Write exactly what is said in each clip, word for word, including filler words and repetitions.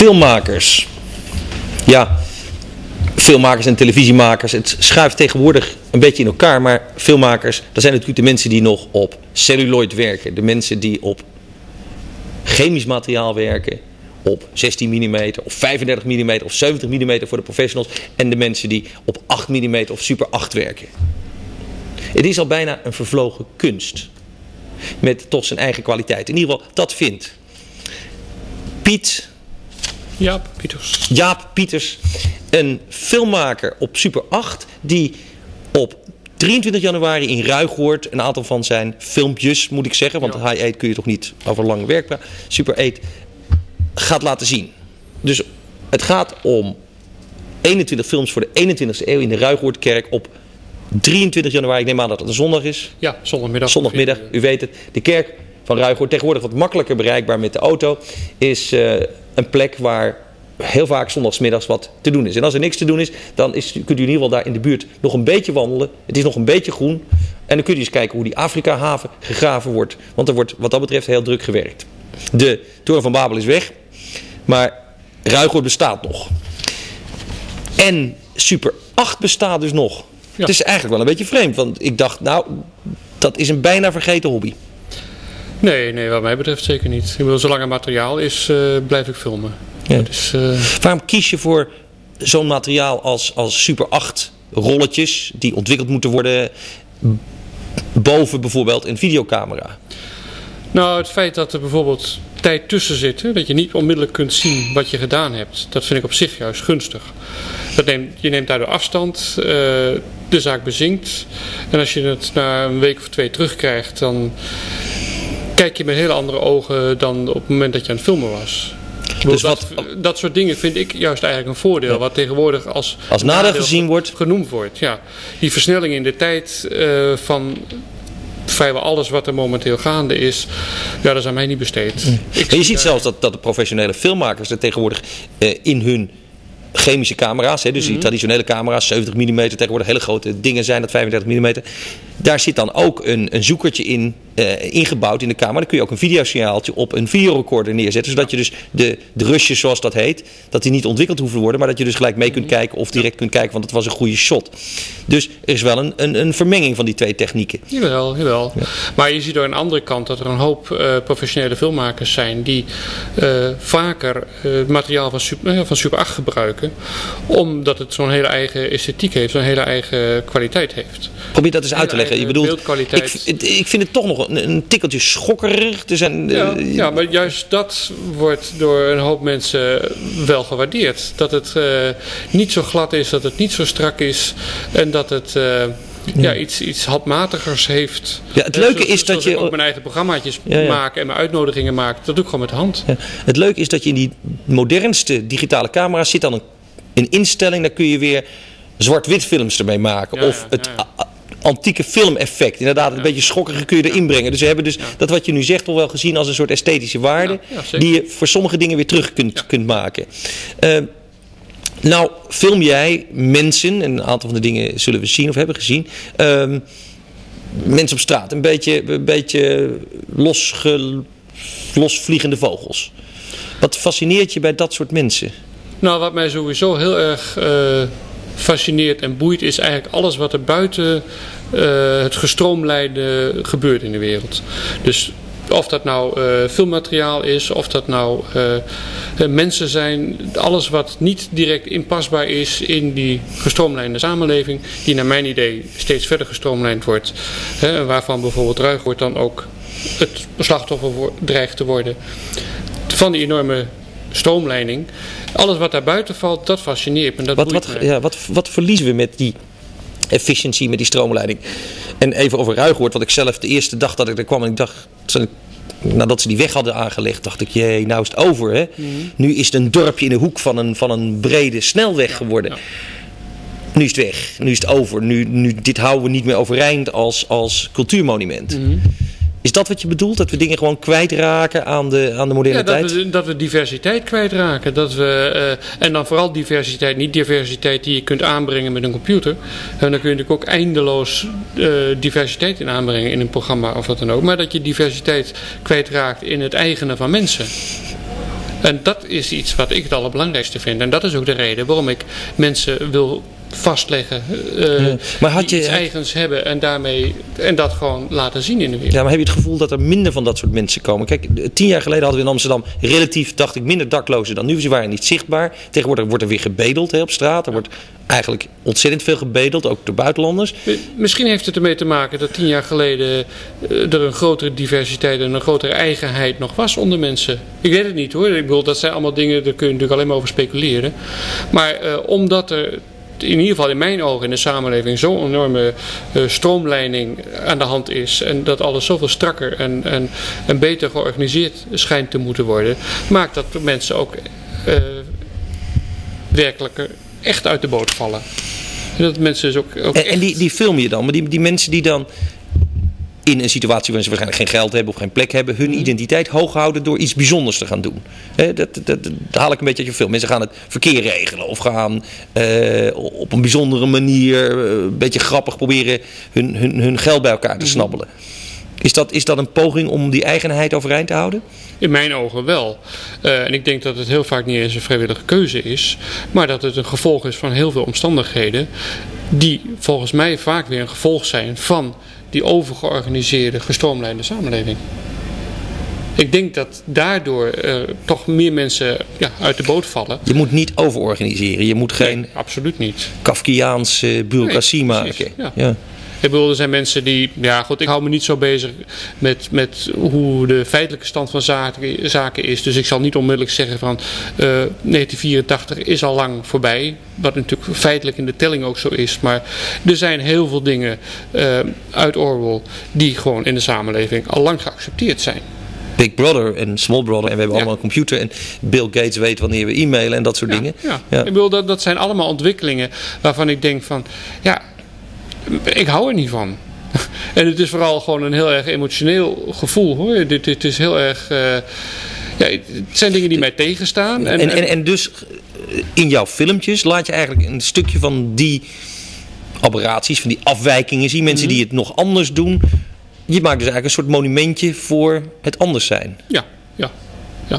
Filmmakers. Ja, filmmakers en televisiemakers. Het schuift tegenwoordig een beetje in elkaar. Maar filmmakers, dat zijn natuurlijk de mensen die nog op celluloid werken. De mensen die op chemisch materiaal werken. Op zestien millimeter of vijfendertig millimeter of zeventig millimeter voor de professionals. En de mensen die op acht millimeter of super acht werken. Het is al bijna een vervlogen kunst. Met toch zijn eigen kwaliteit. In ieder geval, dat vindt Piet... Jaap Pieters. Jaap Pieters, een filmmaker op Super acht, die op drieëntwintig januari in Ruigoord een aantal van zijn filmpjes, moet ik zeggen, want ja. High eight kun je toch niet over lange werk praten, Super acht gaat laten zien. Dus het gaat om eenentwintig films voor de eenentwintigste eeuw in de Ruigoordkerk op drieëntwintig januari. Ik neem aan dat het een zondag is. Ja, zondagmiddag. Zondagmiddag, u weet het. De kerk van Ruigoord, tegenwoordig wat makkelijker bereikbaar met de auto, is uh, een plek waar heel vaak zondagsmiddags wat te doen is. En als er niks te doen is, dan is, kunt u in ieder geval daar in de buurt nog een beetje wandelen. Het is nog een beetje groen. En dan kunt u eens kijken hoe die Afrika-haven gegraven wordt. Want er wordt wat dat betreft heel druk gewerkt. De Toren van Babel is weg, maar Ruigoord bestaat nog. En Super acht bestaat dus nog. Ja. Het is eigenlijk wel een beetje vreemd, want ik dacht, nou, dat is een bijna vergeten hobby. Nee, nee, wat mij betreft zeker niet. Ik bedoel, zolang er materiaal is, uh, blijf ik filmen. Ja. Dat is, uh... Waarom kies je voor zo'n materiaal als, als Super acht rolletjes die ontwikkeld moeten worden boven bijvoorbeeld een videocamera? Nou, het feit dat er bijvoorbeeld tijd tussen zit, hè, dat je niet onmiddellijk kunt zien wat je gedaan hebt, dat vind ik op zich juist gunstig. Dat neemt, je neemt daardoor afstand, uh, de zaak bezinkt. En als je het na een week of twee terugkrijgt, dan kijk je met hele andere ogen dan op het moment dat je aan het filmen was. Dus dat, wat, dat soort dingen vind ik juist eigenlijk een voordeel. Ja. Wat tegenwoordig als, als nadeel gezien wordt. Genoemd wordt. Ja. Die versnelling in de tijd uh, van vrijwel alles wat er momenteel gaande is, ja, dat is aan mij niet besteed. Mm. Ik en je ziet daar zelfs dat, dat de professionele filmmakers er tegenwoordig uh, in hun chemische camera's, hè, dus mm-hmm. die traditionele camera's, zeventig millimeter, tegenwoordig hele grote dingen zijn dat vijfendertig millimeter. Daar zit dan ook een, een zoekertje in uh, ingebouwd in de camera. Dan kun je ook een videosignaaltje op een videorecorder neerzetten, zodat je dus de, de rushes, zoals dat heet, dat die niet ontwikkeld hoeven te worden, maar dat je dus gelijk mee kunt kijken of direct kunt kijken, want het was een goede shot. Dus er is wel een, een, een vermenging van die twee technieken. Jawel, jawel. Ja. Maar je ziet door een andere kant dat er een hoop uh, professionele filmmakers zijn die uh, vaker uh, materiaal van Super, uh, van Super acht gebruiken, omdat het zo'n hele eigen esthetiek heeft, zo'n hele eigen kwaliteit heeft. Probeer dat eens uit te leggen. Je bedoelt, ik, ik vind het toch nog een, een tikkeltje schokkerig. Er zijn, ja, uh, ja, maar juist dat wordt door een hoop mensen wel gewaardeerd. Dat het uh, niet zo glad is, dat het niet zo strak is en dat het uh, ja. Ja, iets, iets handmatigers heeft. Ja, het leuke zo, is dat je ik ook mijn eigen programmaatjes ja, ja. maak en mijn uitnodigingen maak. Dat doe ik gewoon met de hand. Ja. Het leuke is dat je in die modernste digitale camera's zit dan een, een instelling, daar kun je weer zwart-wit films ermee maken. Ja, of ja, het ja, ja. antieke filmeffect. Inderdaad, een ja. beetje schokkige kun je erin brengen. Dus we hebben dus ja. dat wat je nu zegt toch wel gezien als een soort esthetische waarde. Ja, ja, die je voor sommige dingen weer terug kunt, ja. kunt maken. Uh, nou, film jij mensen, en een aantal van de dingen zullen we zien of hebben gezien. Uh, mensen op straat, een beetje, een beetje losge, losvliegende vogels. Wat fascineert je bij dat soort mensen? Nou, wat mij sowieso heel erg Uh... fascineert en boeit is eigenlijk alles wat er buiten uh, het gestroomlijnde gebeurt in de wereld. Dus of dat nou uh, filmmateriaal is, of dat nou uh, uh, mensen zijn, alles wat niet direct inpasbaar is in die gestroomlijnde samenleving, die naar mijn idee steeds verder gestroomlijnd wordt, hè, waarvan bijvoorbeeld Ruigoord dan ook het slachtoffer dreigt te worden van die enorme stroomlijning. Alles wat daar buiten valt, dat fascineert me. Dat wat, wat, ja, wat, wat verliezen we met die efficiëntie, met die stroomleiding? En even over Ruigoord, wat ik zelf de eerste dag dat ik er kwam en ik dacht, nadat ze die weg hadden aangelegd, dacht ik, jee, nou is het over. Hè? Mm-hmm. Nu is het een dorpje in de hoek van een, van een brede snelweg geworden. Ja, ja. Nu is het weg, nu is het over. Nu, nu, dit houden we niet meer overeind als, als cultuurmonument. Mm-hmm. Is dat wat je bedoelt? Dat we dingen gewoon kwijtraken aan de, aan de moderne ja, dat tijd? We, dat we diversiteit kwijtraken. Dat we, uh, en dan vooral diversiteit. Niet diversiteit die je kunt aanbrengen met een computer. En dan kun je natuurlijk ook eindeloos uh, diversiteit in aanbrengen in een programma of wat dan ook. Maar dat je diversiteit kwijtraakt in het eigene van mensen. En dat is iets wat ik het allerbelangrijkste vind. En dat is ook de reden waarom ik mensen wil vastleggen, uh, ja. maar had je, die iets eigens hebben en daarmee en dat gewoon laten zien in de wereld. Ja, maar heb je het gevoel dat er minder van dat soort mensen komen? Kijk, tien jaar geleden hadden we in Amsterdam relatief, dacht ik, minder daklozen dan nu. Ze waren niet zichtbaar. Tegenwoordig wordt er weer gebedeld hè, op straat. Er wordt eigenlijk ontzettend veel gebedeld, ook door buitenlanders. Misschien heeft het ermee te maken dat tien jaar geleden er een grotere diversiteit en een grotere eigenheid nog was onder mensen. Ik weet het niet hoor. Ik bedoel, dat zijn allemaal dingen, daar kun je natuurlijk alleen maar over speculeren. Maar uh, omdat er in ieder geval in mijn ogen in de samenleving zo'n enorme uh, stroomlijning aan de hand is en dat alles zoveel strakker en, en, en beter georganiseerd schijnt te moeten worden, maakt dat mensen ook uh, werkelijk echt uit de boot vallen. En dat mensen dus ook, ook en, en die, die film je dan, maar die, die mensen die dan in een situatie waarin ze waarschijnlijk geen geld hebben of geen plek hebben, hun identiteit hoog houden door iets bijzonders te gaan doen. He, dat, dat, dat, dat haal ik een beetje uit je film. Mensen gaan het verkeer regelen of gaan uh, op een bijzondere manier, uh, een beetje grappig proberen hun, hun, hun geld bij elkaar te snabbelen. Is dat, is dat een poging om die eigenheid overeind te houden? In mijn ogen wel. Uh, en ik denk dat het heel vaak niet eens een vrijwillige keuze is, maar dat het een gevolg is van heel veel omstandigheden die volgens mij vaak weer een gevolg zijn van die overgeorganiseerde, gestroomlijnde samenleving. Ik denk dat daardoor uh, toch meer mensen ja, uit de boot vallen. Je moet niet overorganiseren. Je moet geen nee, absoluut niet. Kafkiaanse bureaucratie nee, maken. Ja. Ja. Ik bedoel, er zijn mensen die, ja goed, ik hou me niet zo bezig met, met hoe de feitelijke stand van zaken, zaken is. Dus ik zal niet onmiddellijk zeggen van uh, negentien vierentachtig is al lang voorbij. Wat natuurlijk feitelijk in de telling ook zo is. Maar er zijn heel veel dingen uh, uit Orwell die gewoon in de samenleving al lang geaccepteerd zijn. Big Brother en Small Brother en we hebben ja. allemaal een computer en Bill Gates weet wanneer we e-mailen en dat soort ja, dingen. Ja. Ja. Ik bedoel, dat, dat zijn allemaal ontwikkelingen waarvan ik denk van, ja, ik hou er niet van. En het is vooral gewoon een heel erg emotioneel gevoel hoor. Dit, dit is heel erg, uh, ja, het zijn dingen die mij tegenstaan. En, en, en, en dus in jouw filmpjes laat je eigenlijk een stukje van die aberraties, van die afwijkingen zien. Mensen mm-hmm. die het nog anders doen. Je maakt dus eigenlijk een soort monumentje voor het anders zijn. Ja, ja, ja.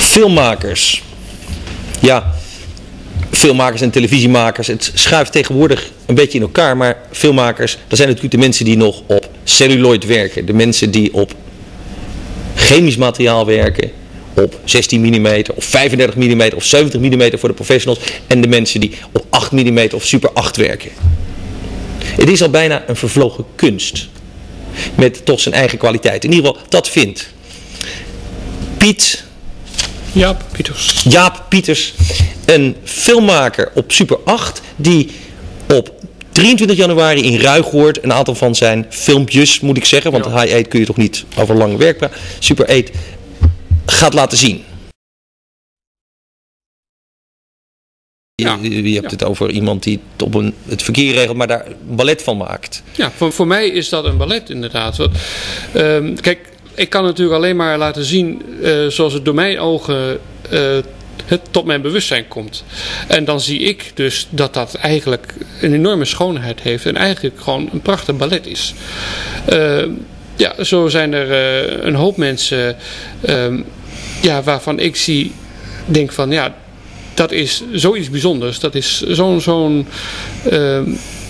Filmmakers. Ja, filmmakers en televisiemakers. Het schuift tegenwoordig een beetje in elkaar. Maar filmmakers, dat zijn natuurlijk de mensen die nog op celluloid werken. De mensen die op chemisch materiaal werken. Op zestien millimeter of vijfendertig millimeter of zeventig millimeter voor de professionals. En de mensen die op acht millimeter of super acht werken. Het is al bijna een vervlogen kunst. Met toch zijn eigen kwaliteit. In ieder geval, dat vindt Piet... Jaap Pieters. Jaap Pieters, een filmmaker op Super acht, die op drieëntwintig januari in Ruigoord een aantal van zijn filmpjes, moet ik zeggen, want ja. High eight kun je toch niet over lange werk praten, Super acht gaat laten zien. Ja. Je, je hebt ja. het over iemand die het, op een, het verkeer regelt, maar daar een ballet van maakt. Ja, voor, voor mij is dat een ballet inderdaad. Want, um, kijk, ik kan natuurlijk alleen maar laten zien uh, zoals het door mijn ogen uh, het tot mijn bewustzijn komt. En dan zie ik dus dat dat eigenlijk een enorme schoonheid heeft en eigenlijk gewoon een prachtig ballet is. Uh, ja, zo zijn er uh, een hoop mensen uh, ja, waarvan ik zie, denk van ja, dat is zoiets bijzonders. Dat is zo'n zo'n uh,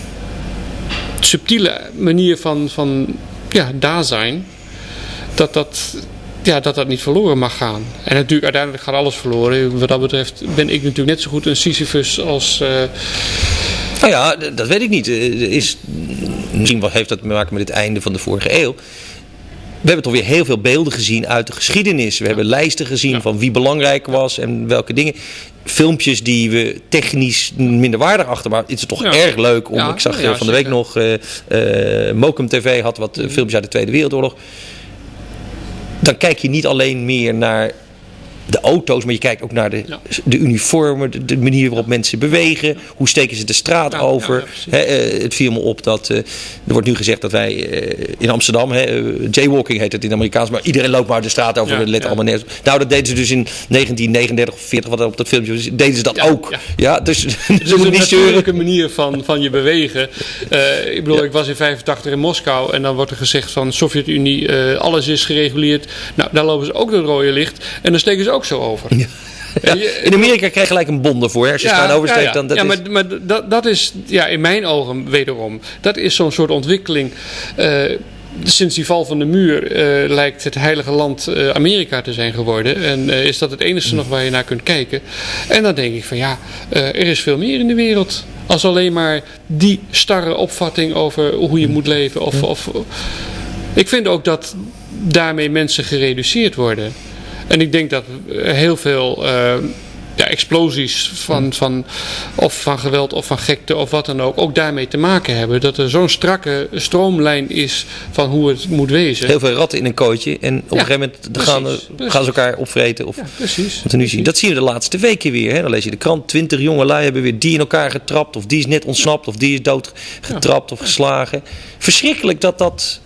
subtiele manier van, van ja, daar zijn. Dat dat, ja, dat dat niet verloren mag gaan. En natuurlijk uiteindelijk gaat alles verloren. Wat dat betreft ben ik natuurlijk net zo goed een Sisyphus als... Uh... Nou ja, dat weet ik niet. Is, misschien heeft dat te maken met het einde van de vorige eeuw. We hebben toch weer heel veel beelden gezien uit de geschiedenis. We ja. hebben lijsten gezien ja. van wie belangrijk was en welke dingen. Filmpjes die we technisch minder waardig achter, maar het is toch ja. erg leuk om. Ja. Ik zag ja, van de week nog uh, uh, Mokum T V had wat uh, filmpjes uit de Tweede Wereldoorlog. Dan kijk je niet alleen meer naar de auto's, maar je kijkt ook naar de, ja. de uniformen, de, de manier waarop mensen bewegen, hoe steken ze de straat ja, over. Ja, ja, He, uh, het viel me op dat, uh, er wordt nu gezegd dat wij uh, in Amsterdam, he, uh, jaywalking heet het in het Amerikaans, maar iedereen loopt maar de straat over, ja, let ja. allemaal nergens. Nou, dat deden ze dus in negentien negenendertig of veertig, wat op dat filmpje was, deden ze dat ja, ook. Ja, ja dus het is een natuurlijke manier van, van je bewegen. Uh, ik bedoel, ja. ik was in vijfentachtig in Moskou en dan wordt er gezegd van Sovjet-Unie, uh, alles is gereguleerd. Nou, daar lopen ze ook door het rode licht en dan steken ze ook zo over. Ja. Ja, in Amerika krijg je gelijk een bon ervoor. Hè? Als je ja, staan oversteekt, ja, ja. dan dat ja, is... maar, maar dat, dat is ja, in mijn ogen wederom. Dat is zo'n soort ontwikkeling. Uh, sinds die val van de muur uh, lijkt het heilige land uh, Amerika te zijn geworden. En uh, is dat het enige nog waar je naar kunt kijken. En dan denk ik van ja, uh, er is veel meer in de wereld. Als alleen maar die starre opvatting over hoe je moet leven. Of, of, ik vind ook dat daarmee mensen gereduceerd worden. En ik denk dat heel veel uh, ja, explosies van, van, of van geweld of van gekte of wat dan ook, ook daarmee te maken hebben. Dat er zo'n strakke stroomlijn is van hoe het moet wezen. Heel veel ratten in een kooitje en op ja, een gegeven moment precies, gaan, precies. gaan ze elkaar opvreten. Of, ja, precies, wat we nu zien. Dat zien we de laatste weken weer. Hè? Dan lees je de krant, twintig jongelui hebben weer die in elkaar getrapt, of die is net ontsnapt, of die is dood getrapt ja. of geslagen. Verschrikkelijk dat dat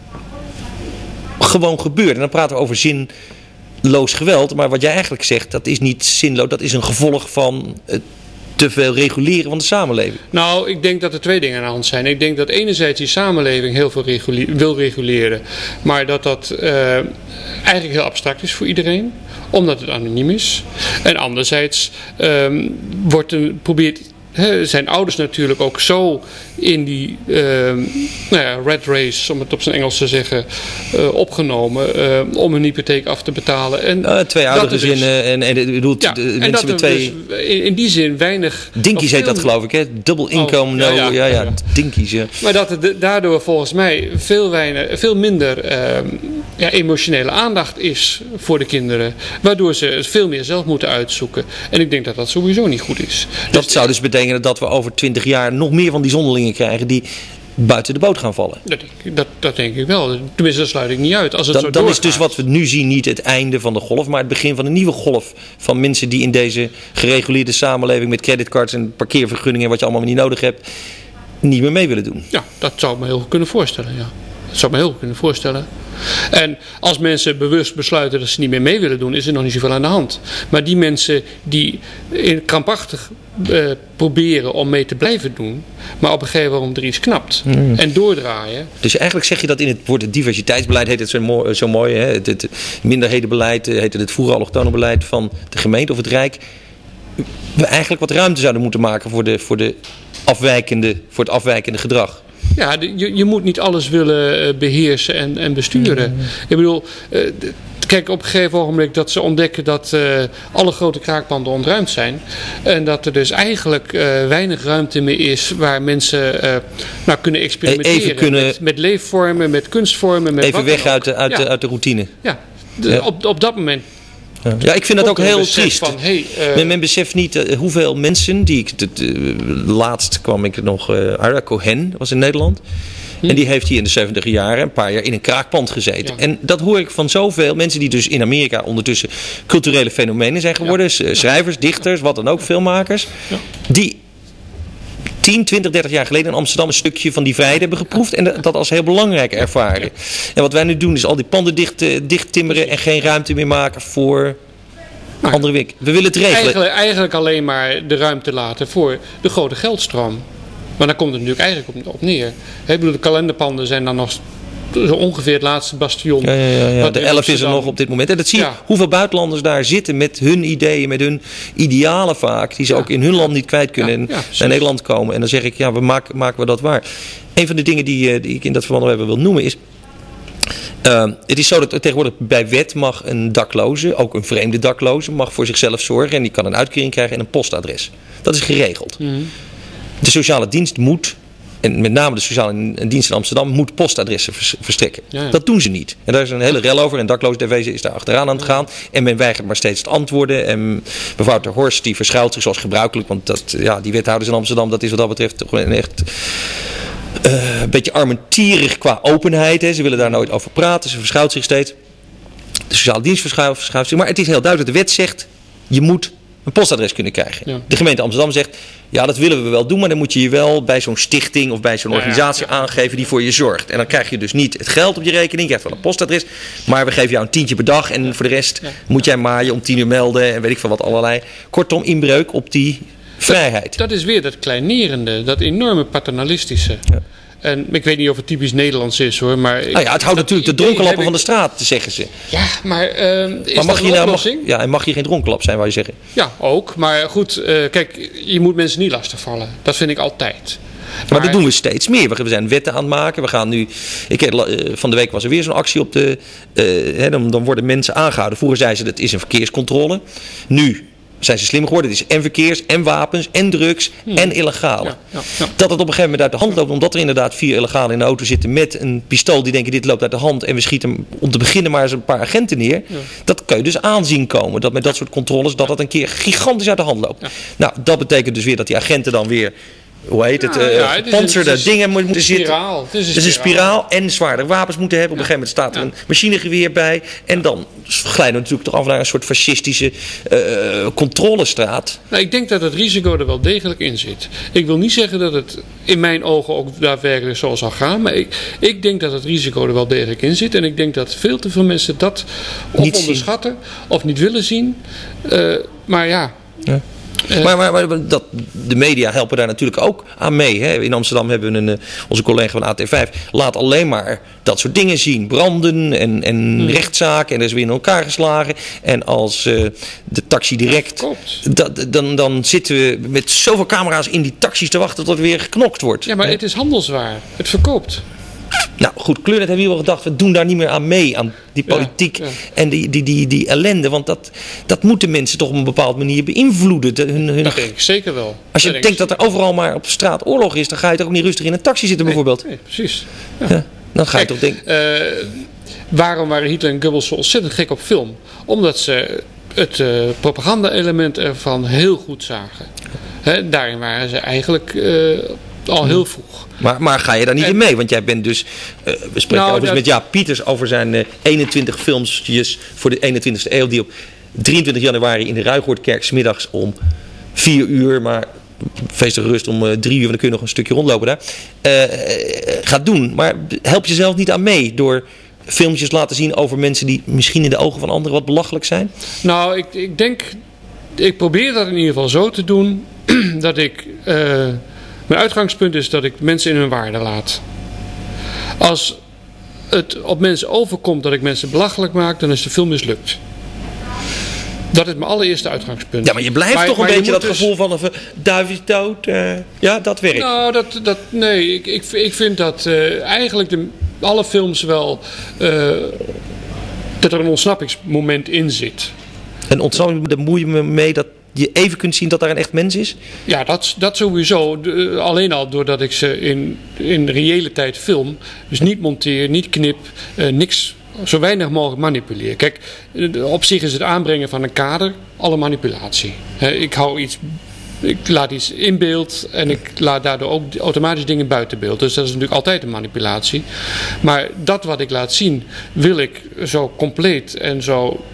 gewoon gebeurt. En dan praten we over zin... loos geweld, maar wat jij eigenlijk zegt, dat is niet zinloos, dat is een gevolg van het te veel reguleren van de samenleving. Nou, ik denk dat er twee dingen aan de hand zijn. Ik denk dat enerzijds die samenleving heel veel regule- wil reguleren, maar dat dat uh, eigenlijk heel abstract is voor iedereen, omdat het anoniem is. En anderzijds um, wordt een, probeert He, zijn ouders natuurlijk ook zo in die uh, nou ja, red race, om het op zijn Engels te zeggen, uh, opgenomen uh, om hun hypotheek af te betalen. En uh, twee oudergezinnen dus, en, en, en, bedoelt, ja, de, en mensen dat met twee... Dus in, in die zin weinig... Dinkies heet dat geloof ik, hè? Double income, oh, ja, no, ja, ja, ja, ja. Dinkies, ja. Maar dat er daardoor volgens mij veel, weinig, veel minder uh, ja, emotionele aandacht is voor de kinderen, waardoor ze het veel meer zelf moeten uitzoeken. En ik denk dat dat sowieso niet goed is. Dat dus, zou dus betekenen dat we over twintig jaar nog meer van die zonderlingen krijgen die buiten de boot gaan vallen. Dat, dat, dat denk ik wel. Tenminste, dat sluit ik niet uit. Als het dan zo dan is dus wat we nu zien niet het einde van de golf, maar het begin van een nieuwe golf van mensen die in deze gereguleerde samenleving met creditcards en parkeervergunningen, wat je allemaal niet nodig hebt, niet meer mee willen doen. Ja, dat zou ik me heel goed kunnen voorstellen. Ja. Dat zou ik me heel goed kunnen voorstellen. En als mensen bewust besluiten dat ze niet meer mee willen doen, is er nog niet zoveel aan de hand. Maar die mensen die krampachtig uh, proberen om mee te blijven doen, maar op een gegeven moment er iets knapt mm. en doordraaien. Dus eigenlijk zeg je dat in het woord het diversiteitsbeleid, heet het zo mooi, zo mooi hè? Het, het minderhedenbeleid, heet het het voeren allochtone beleid van de gemeente of het Rijk, we eigenlijk wat ruimte zouden moeten maken voor, de, voor, de afwijkende, voor het afwijkende gedrag. Ja, de, je, je moet niet alles willen beheersen en, en besturen. Mm. Ik bedoel, uh, kijk, op een gegeven ogenblik dat ze ontdekken dat uh, alle grote kraakpanden ontruimd zijn. En dat er dus eigenlijk uh, weinig ruimte meer is waar mensen uh, nou, kunnen experimenteren. Even kunnen, met, met leefvormen, met kunstvormen. Met even weg uit de, uit, ja. de, uit de routine. Ja, de, ja. Op, op dat moment. Ja. ja, ik vind dat ook heel triest. Van, hey, uh, men, men beseft niet uh, hoeveel mensen, die ik, uh, laatst kwam ik nog, uh, Ira Cohen was in Nederland. Hm. En die heeft hier in de zeventiger jaren een paar jaar in een kraakpand gezeten. Ja. En dat hoor ik van zoveel mensen die dus in Amerika ondertussen culturele fenomenen zijn geworden. Ja. Schrijvers, dichters, wat dan ook, filmmakers. Ja. Die tien, twintig, dertig jaar geleden in Amsterdam een stukje van die vrijheid hebben geproefd en dat als heel belangrijk ervaren. En wat wij nu doen is al die panden dicht, dicht timmeren en geen ruimte meer maken voor nou, andere werk. We willen het regelen. Eigenlijk, eigenlijk alleen maar de ruimte laten voor de grote geldstroom. Maar daar komt het natuurlijk eigenlijk op, op neer. Ik bedoel, de kalenderpanden zijn dan nog zo ongeveer het laatste bastion. Ja, ja, ja, ja. De elf is er nog op dit moment. En dat zie je ja. hoeveel buitenlanders daar zitten met hun ideeën, met hun idealen vaak, die ze ja. ook in hun land niet kwijt kunnen ja, en ja, naar Nederland komen. En dan zeg ik, ja, we maken, maken we dat waar. Een van de dingen die, die ik in dat verband nog even wil noemen is, Uh, het is zo dat tegenwoordig bij wet mag een dakloze, ook een vreemde dakloze, mag voor zichzelf zorgen en die kan een uitkering krijgen en een postadres. Dat is geregeld. Mm-hmm. De sociale dienst moet, en met name de sociale dienst in Amsterdam, moet postadressen verstrekken. Ja, ja. Dat doen ze niet. En daar is een hele rel over. En dakloos D V is daar achteraan aan het gaan. En men weigert maar steeds te antwoorden. En mevrouw ter Horst die verschuilt zich zoals gebruikelijk. Want dat, ja, die wethouders in Amsterdam, dat is wat dat betreft toch een echt uh, een beetje armetierig qua openheid. Hè. Ze willen daar nooit over praten. Ze verschuilt zich steeds. De sociale dienst verschuilt, verschuilt zich. Maar het is heel duidelijk. De wet zegt, je moet een postadres kunnen krijgen. Ja. De gemeente Amsterdam zegt, ja, dat willen we wel doen, maar dan moet je je wel bij zo'n stichting of bij zo'n organisatie ja, ja. aangeven die voor je zorgt. En dan krijg je dus niet het geld op je rekening, je krijgt wel een postadres, maar we geven jou een tientje per dag en voor de rest ja. moet jij maar je om tien uur melden en weet ik veel wat allerlei. Kortom, inbreuk op die vrijheid. Dat, dat is weer dat kleinerende, dat enorme paternalistische. Ja. En ik weet niet of het typisch Nederlands is hoor, maar... Nou ja, het houdt natuurlijk de dronkenlappen ik... van de straat, zeggen ze. Ja, maar uh, is maar mag dat je een nou, oplossing? Mag, ja, en mag je geen dronkenlap zijn, wou je zeggen? Ja, ook. Maar goed, uh, kijk, je moet mensen niet lastigvallen. Dat vind ik altijd. Maar, maar dat doen we steeds meer. We zijn wetten aan het maken. We gaan nu... Ik, uh, van de week was er weer zo'n actie op de... Uh, hè, dan, dan worden mensen aangehouden. Vroeger zeiden ze dat het is een verkeerscontrole. Nu zijn ze slim geworden. Het is en verkeers, en wapens, en drugs, hmm. en illegale. Ja, ja, ja. Dat het op een gegeven moment uit de hand loopt, omdat er inderdaad vier illegalen in de auto zitten met een pistool die denken dit loopt uit de hand en we schieten om te beginnen maar eens een paar agenten neer. Ja. Dat kun je dus aanzien komen. Dat met dat soort controles dat dat een keer gigantisch uit de hand loopt. Ja. Nou, dat betekent dus weer dat die agenten dan weer... Hoe heet het? Ja, uh, ja, gepantserde het dingen moeten zitten. Het is een, een spiraal en zwaardere wapens moeten hebben. Op een gegeven moment staat er een machinegeweer bij. En dan glijden we natuurlijk toch af naar een soort fascistische uh, controlestraat. Nou, ik denk dat het risico er wel degelijk in zit. Ik wil niet zeggen dat het in mijn ogen ook daadwerkelijk zo zal gaan. Maar ik, ik denk dat het risico er wel degelijk in zit. En ik denk dat veel te veel mensen dat of niet onderschatten zien. Of niet willen zien. Uh, maar ja... ja. Uh, maar, maar, maar dat, de media helpen daar natuurlijk ook aan mee. Hè? In Amsterdam hebben we een, onze collega van A T vijf laat alleen maar dat soort dingen zien. Branden en, en hmm. rechtszaken en er is weer in elkaar geslagen. En als uh, de taxi direct, dat, dan, dan zitten we met zoveel camera's in die taxis te wachten tot er weer geknokt wordt. Ja, maar hè? Het is handelswaar. Het verkoopt. Nou goed, Kleur, dat hebben we wel gedacht. We doen daar niet meer aan mee, aan die politiek ja, ja. en die, die, die, die ellende. Want dat, dat moeten mensen toch op een bepaalde manier beïnvloeden. De, hun, hun... Dat denk ik zeker wel. Als je dat denkt dat er overal maar op straat oorlog is, dan ga je toch ook niet rustig in een taxi zitten nee, bijvoorbeeld. Nee, precies. Ja. Ja, dan ga je Kijk, toch denken... Uh, waarom waren Hitler en Goebbels zo ontzettend gek op film? Omdat ze het uh, propaganda-element ervan heel goed zagen. He, daarin waren ze eigenlijk... Uh, al heel vroeg. Maar, maar ga je daar niet en, in mee? Want jij bent dus... Uh, we spreken nou, overigens dat... met Jaap Pieters over zijn uh, eenentwintig filmpjes voor de eenentwintigste eeuw. Die op drieëntwintig januari in de Ruigoortkerk 's middags om vier uur... maar feestige rust om uh, drie uur, dan kun je nog een stukje rondlopen daar. Uh, uh, gaat doen. Maar help jezelf niet aan mee door filmpjes laten zien over mensen die misschien in de ogen van anderen wat belachelijk zijn? Nou, ik, ik denk, ik probeer dat in ieder geval zo te doen dat ik, uh, mijn uitgangspunt is dat ik mensen in hun waarde laat. Als het op mensen overkomt dat ik mensen belachelijk maak, dan is de film mislukt. Dat is mijn allereerste uitgangspunt. Ja, maar je blijft maar, toch een beetje dat dus... gevoel van een duif is dood. Uh, ja, dat werkt. Nou, dat, dat, nee, ik, ik, ik vind dat uh, eigenlijk de, alle films wel, uh, dat er een ontsnappingsmoment in zit. En ontsnapping, daar moei je me mee dat je even kunt zien dat daar een echt mens is? Ja, dat, dat sowieso. De, alleen al doordat ik ze in, in reële tijd film. Dus niet monteer, niet knip, uh, niks... Zo weinig mogelijk manipuleer. Kijk, op zich is het aanbrengen van een kader alle manipulatie. Ik hou iets, ik laat iets in beeld en ik laat daardoor ook automatisch dingen buiten beeld. Dus dat is natuurlijk altijd een manipulatie. Maar dat wat ik laat zien, wil ik zo compleet en zo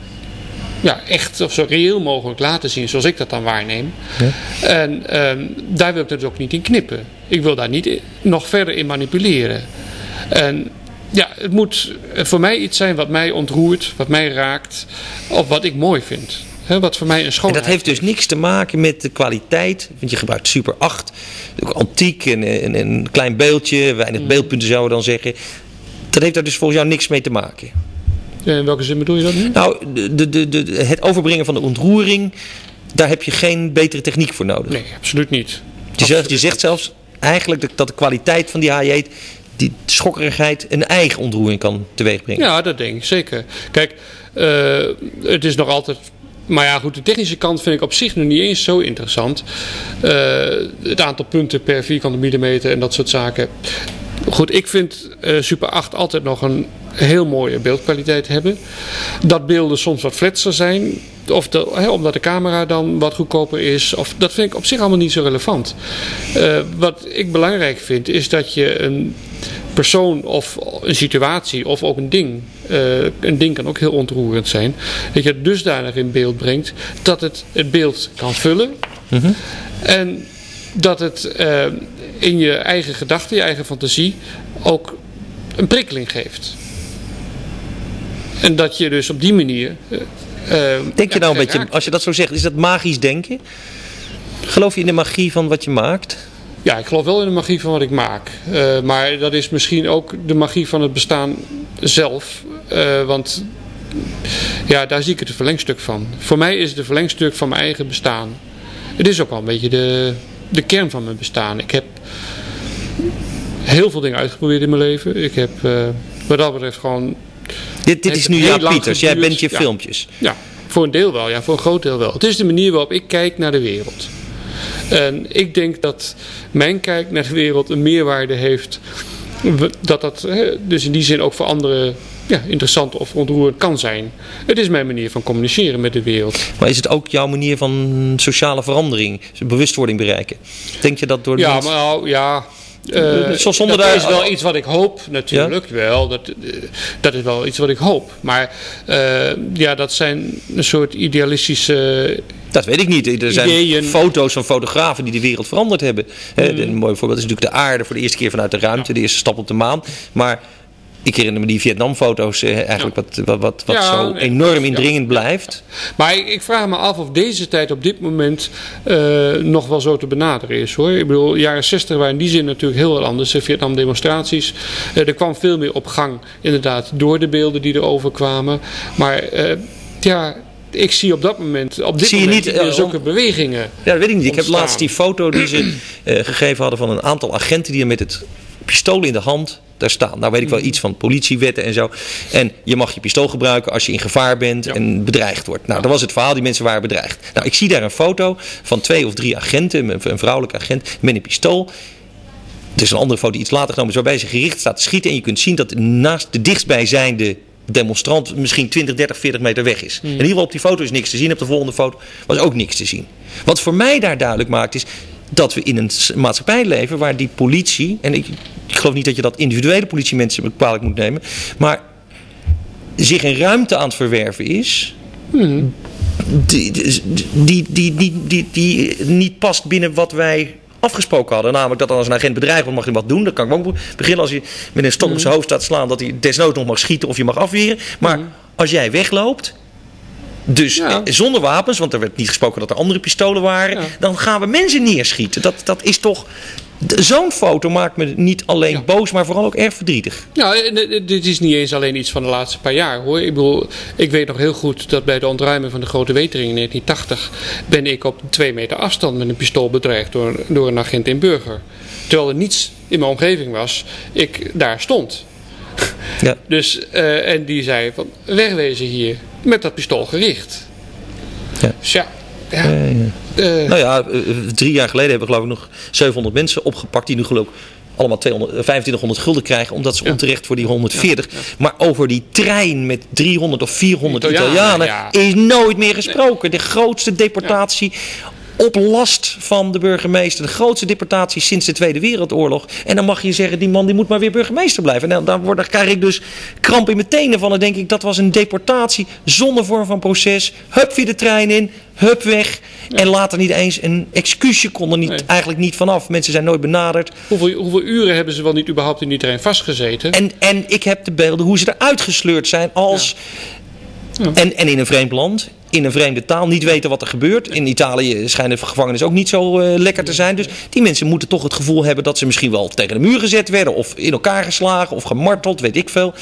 ja, echt of zo reëel mogelijk laten zien, zoals ik dat dan waarneem. Ja. En um, daar wil ik het ook niet in knippen. Ik wil daar niet in, nog verder in manipuleren. En ja, het moet voor mij iets zijn wat mij ontroert, wat mij raakt, of wat ik mooi vind. He, wat voor mij een schoonheid. En dat heeft dus niks te maken met de kwaliteit, want je gebruikt Super acht, ook antiek en, en, en een klein beeldje, weinig mm. beeldpunten zouden we dan zeggen. Dat heeft daar dus volgens jou niks mee te maken. In welke zin bedoel je dat nu? Nou, de, de, de, het overbrengen van de ontroering, daar heb je geen betere techniek voor nodig. Nee, absoluut niet. Je zegt, je zegt zelfs eigenlijk dat de kwaliteit van die H J die schokkerigheid een eigen ontroering kan teweegbrengen. Ja, dat denk ik zeker. Kijk, uh, het is nog altijd... Maar ja, goed, de technische kant vind ik op zich nog niet eens zo interessant. Uh, het aantal punten per vierkante millimeter en dat soort zaken. Goed, ik vind uh, Super acht altijd nog een heel mooie beeldkwaliteit hebben. Dat beelden soms wat fletser zijn. Of de, he, omdat de camera dan wat goedkoper is. Of, dat vind ik op zich allemaal niet zo relevant. Uh, wat ik belangrijk vind is dat je een persoon of een situatie of ook een ding. Uh, een ding kan ook heel ontroerend zijn. Dat je het dusdanig in beeld brengt dat het het beeld kan vullen. Mm-hmm. En dat het uh, in je eigen gedachten, je eigen fantasie ook een prikkeling geeft. En dat je dus op die manier... Uh, Denk je ja, nou een beetje, als je dat zo zegt, is dat magisch denken? Geloof je in de magie van wat je maakt? Ja, ik geloof wel in de magie van wat ik maak. Uh, maar dat is misschien ook de magie van het bestaan zelf. Uh, want ja, daar zie ik het een verlengstuk van. Voor mij is het een verlengstuk van mijn eigen bestaan. Het is ook wel een beetje de, de kern van mijn bestaan. Ik heb heel veel dingen uitgeprobeerd in mijn leven. Ik heb uh, wat dat betreft gewoon... Dit, dit is nu Jaap Pieters, jij bent je ja. filmpjes. Ja, voor een deel wel, ja, voor een groot deel wel. Het is de manier waarop ik kijk naar de wereld. En ik denk dat mijn kijk naar de wereld een meerwaarde heeft. Dat dat dus in die zin ook voor anderen ja, interessant of ontroerend kan zijn. Het is mijn manier van communiceren met de wereld. Maar is het ook jouw manier van sociale verandering, bewustwording bereiken? Denk je dat door de Ja, mensen... maar nou, ja... Uh, zonder dat daar... is wel iets wat ik hoop natuurlijk ja? wel, dat, uh, dat is wel iets wat ik hoop, maar uh, ja, dat zijn een soort idealistische dat weet ik niet, er zijn ideeën. Foto's van fotografen die de wereld veranderd hebben. Mm. Uh, een mooi voorbeeld is natuurlijk de aarde voor de eerste keer vanuit de ruimte, ja. de eerste stap op de maan, maar ik herinner me die Vietnam-foto's eh, eigenlijk ja. wat, wat, wat, wat ja, zo nee, enorm indringend ja. blijft. Maar ik, ik vraag me af of deze tijd op dit moment uh, nog wel zo te benaderen is, hoor. Ik bedoel, jaren zestig waren in die zin natuurlijk heel wat anders. De Vietnam-demonstraties. Uh, er kwam veel meer op gang, inderdaad, door de beelden die er overkwamen. Maar uh, ja... Ik zie op dat moment, op dit zie moment, je niet, uh, zulke bewegingen. Ja, dat weet ik niet. Ik ontstaan. heb laatst die foto die ze uh, gegeven hadden van een aantal agenten die er met het pistool in de hand daar staan. Nou weet ik wel iets van politiewetten en zo. En je mag je pistool gebruiken als je in gevaar bent ja. en bedreigd wordt. Nou, dat was het verhaal. Die mensen waren bedreigd. Nou, ik zie daar een foto van twee of drie agenten, een vrouwelijke agent met een pistool. Er is een andere foto die iets later genomen is waarbij ze gericht staat te schieten. En je kunt zien dat naast de dichtstbijzijnde demonstrant misschien twintig, dertig, veertig meter weg is. Mm. En in ieder geval op die foto is niks te zien. Op de volgende foto was ook niks te zien. Wat voor mij daar duidelijk maakt is dat we in een maatschappij leven waar die politie, en ik, ik geloof niet dat je dat individuele politiemensen kwalijk moet nemen, maar zich een ruimte aan het verwerven is mm. die, die, die, die, die, die, die niet past binnen wat wij afgesproken hadden. Namelijk dat als een agent bedreigd wordt, mag hij wat doen. Dat kan ik ook beginnen als hij met een stok op zijn hoofd staat te slaan, dat hij desnoods nog mag schieten of je mag afweren. Maar mm. als jij wegloopt, dus ja. zonder wapens, want er werd niet gesproken dat er andere pistolen waren, ja. dan gaan we mensen neerschieten. Dat, dat is toch... Zo'n foto maakt me niet alleen ja. boos, maar vooral ook erg verdrietig. Ja, dit is niet eens alleen iets van de laatste paar jaar, hoor. Ik bedoel, ik weet nog heel goed dat bij de ontruiming van de Grote Wetering in negentien tachtig ben ik op twee meter afstand met een pistool bedreigd door, door een agent in Burger. Terwijl er niets in mijn omgeving was, ik daar stond. Ja. Dus, uh, en die zei van, wegwezen hier, met dat pistool gericht. Ja. Dus ja. Ja. Ja, ja. Uh, nou ja, uh, drie jaar geleden hebben we geloof ik nog zevenhonderd mensen opgepakt die nu geloof ik allemaal tweehonderd, vijfentwintighonderd gulden krijgen omdat ze ja. onterecht voor die honderdveertig. Ja, ja. Maar over die trein met driehonderd of vierhonderd Italianen, Italianen ja. is nooit meer gesproken. De grootste deportatie ja. op last van de burgemeester. De grootste deportatie sinds de Tweede Wereldoorlog. En dan mag je zeggen, die man die moet maar weer burgemeester blijven. En dan, dan, word, dan krijg ik dus kramp in mijn tenen van. Dan denk ik, dat was een deportatie zonder vorm van proces. Hup, via de trein in. Hup, weg. Ja. En later niet eens een excuusje kon er niet, nee. eigenlijk niet vanaf. Mensen zijn nooit benaderd. Hoeveel, hoeveel uren hebben ze wel niet überhaupt in die trein vastgezeten? En, en ik heb de beelden hoe ze eruit gesleurd zijn als... Ja. Ja. En, en in een vreemd land, in een vreemde taal, niet weten wat er gebeurt. In Italië schijnen de gevangenis ook niet zo uh, lekker te zijn. Dus die mensen moeten toch het gevoel hebben dat ze misschien wel tegen de muur gezet werden. Of in elkaar geslagen of gemarteld, weet ik veel.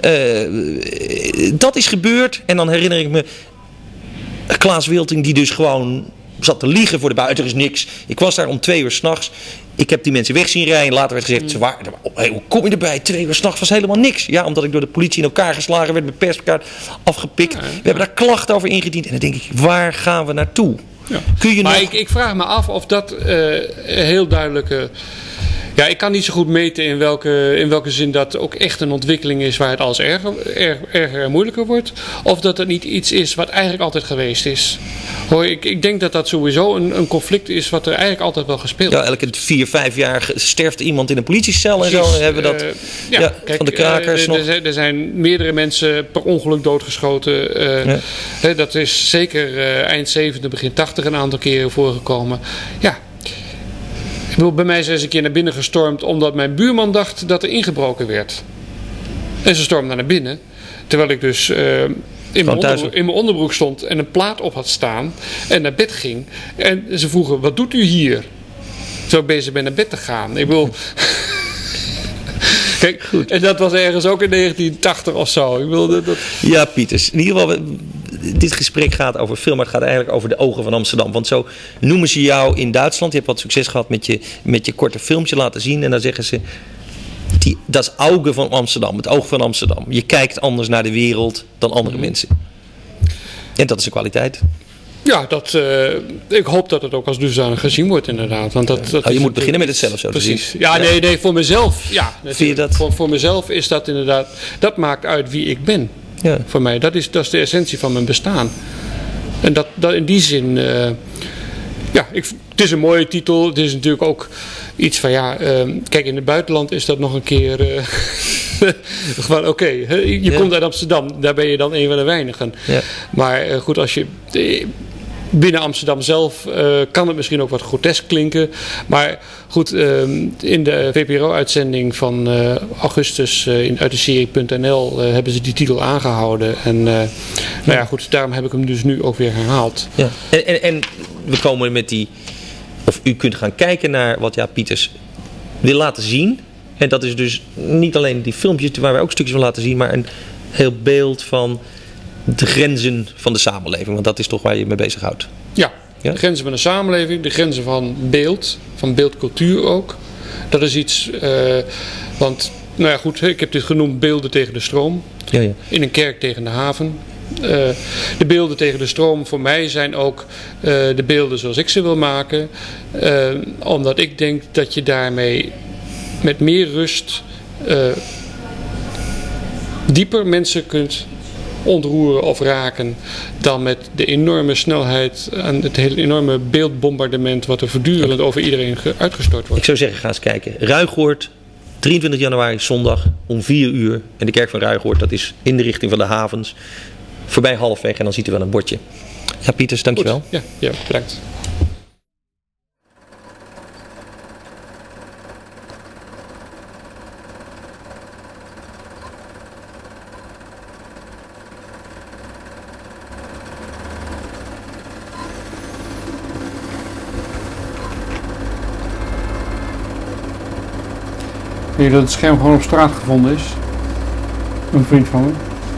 Uh, dat is gebeurd. En dan herinner ik me Klaas Wilting die dus gewoon zat te liegen voor de buiten. Er is niks. Ik was daar om twee uur 's nachts. Ik heb die mensen weg zien rijden. Later werd gezegd, ze waren, hey, hoe kom je erbij? Twee uur 's nachts was helemaal niks. Ja, omdat ik door de politie in elkaar geslagen werd, met perskaart afgepikt. Ja, ja. We hebben daar klachten over ingediend. En dan denk ik, waar gaan we naartoe? Ja. Kun je maar nog... ik, ik vraag me af of dat uh, heel duidelijke... Uh, Ja, ik kan niet zo goed meten in welke, in welke zin dat ook echt een ontwikkeling is waar het alles erger, erg, erger en moeilijker wordt. Of dat het niet iets is wat eigenlijk altijd geweest is. Hoor, ik, ik denk dat dat sowieso een, een conflict is wat er eigenlijk altijd wel gespeeld wordt. Ja, elke vier, vijf jaar sterft iemand in een politiecel en Precies, zo. Hebben we dat uh, ja, ja, kijk, van de krakers uh, nog. Er, er zijn meerdere mensen per ongeluk doodgeschoten. Uh, ja. hè, dat is zeker uh, eind zeventig, begin tachtig een aantal keren voorgekomen. Ja. Ik bedoel, bij mij zijn ze een keer naar binnen gestormd omdat mijn buurman dacht dat er ingebroken werd. En ze stormden naar binnen. Terwijl ik dus uh, in, mijn onderbroek, in mijn onderbroek stond en een plaat op had staan en naar bed ging. En ze vroegen, wat doet u hier? Terwijl ik bezig ben naar bed te gaan. Ik bedoel... Kijk, goed. En dat was ergens ook in negentien tachtig of zo. Ik bedoel, dat, dat... Ja, Pieters. In ieder geval, dit gesprek gaat over film, maar het gaat eigenlijk over de ogen van Amsterdam. Want zo noemen ze jou in Duitsland. Je hebt wat succes gehad met je, met je korte filmpje laten zien. En dan zeggen ze, die, dat is ogen van Amsterdam. Het oog van Amsterdam. Je kijkt anders naar de wereld dan andere mensen. En dat is de kwaliteit. Ja, dat, uh, ik hoop dat het ook als dusdanig gezien wordt inderdaad. Want dat, dat oh, je moet beginnen met het zelf zo Precies. Te ja, nee, nee, voor mezelf. Ja, Vind je dat? Voor, voor mezelf is dat inderdaad, dat maakt uit wie ik ben. Ja. Voor mij, dat is, dat is de essentie van mijn bestaan. En dat, dat in die zin, uh, ja, ik, het is een mooie titel. Het is natuurlijk ook iets van, ja, uh, kijk, in het buitenland is dat nog een keer... Uh, Gewoon oké, okay, je ja. komt uit Amsterdam, daar ben je dan een van de weinigen. Ja. Maar uh, goed, als je binnen Amsterdam zelf uh, kan het misschien ook wat grotesk klinken. Maar goed, uh, in de V P R O-uitzending van uh, augustus uh, in, uit de serie .nl uh, hebben ze die titel aangehouden. En uh, nou ja, goed, daarom heb ik hem dus nu ook weer herhaald. Ja. En, en, en we komen met die, of u kunt gaan kijken naar wat Jaap Pieters wil laten zien. En dat is dus niet alleen die filmpjes waar wij ook stukjes van laten zien, maar een heel beeld van de grenzen van de samenleving. Want dat is toch waar je je mee bezighoudt. Ja, ja, de grenzen van de samenleving, de grenzen van beeld, van beeldcultuur ook. Dat is iets, uh, want, nou ja goed, ik heb dit genoemd beelden tegen de stroom. Ja, ja. In een kerk tegen de haven. Uh, de beelden tegen de stroom voor mij zijn ook uh, de beelden zoals ik ze wil maken. Uh, omdat ik denk dat je daarmee met meer rust uh, dieper mensen kunt ontroeren of raken dan met de enorme snelheid en het hele enorme beeldbombardement wat er voortdurend over iedereen uitgestort wordt. Ik zou zeggen, ga eens kijken. Ruigoord, drieëntwintig januari, zondag om vier uur. En de kerk van Ruigoord, dat is in de richting van de havens. Voorbij halfweg en dan ziet u wel een bordje. Ja, Pieters, dankjewel. Goed. Ja, ja, bedankt. Weet je dat het scherm gewoon op straat gevonden is? Een vriend van me.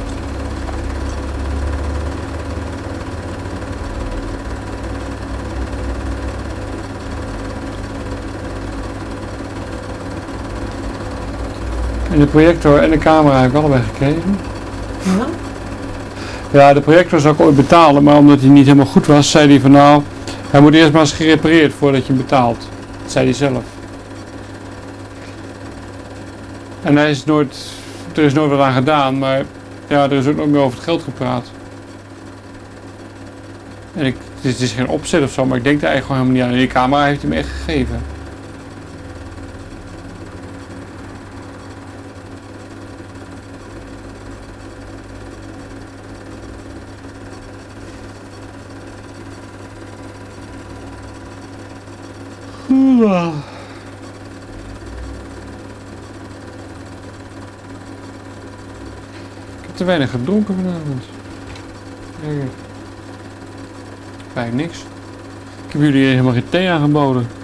En de projector en de camera heb ik allebei gekregen. Ja? Ja, de projector zou ik ooit betalen, maar omdat hij niet helemaal goed was, zei hij van nou, hij moet eerst maar eens gerepareerd voordat je hem betaalt. Dat zei hij zelf. En hij is nooit, er is nooit wat aan gedaan, maar ja, er is ook nog meer over het geld gepraat. En ik, het is geen opzet of zo, maar ik denk er eigenlijk gewoon helemaal niet aan. En die camera heeft hij me echt gegeven. Oeh. Ik heb te weinig gedronken vanavond. Nee. Bijna niks. Ik heb jullie helemaal geen thee aangeboden.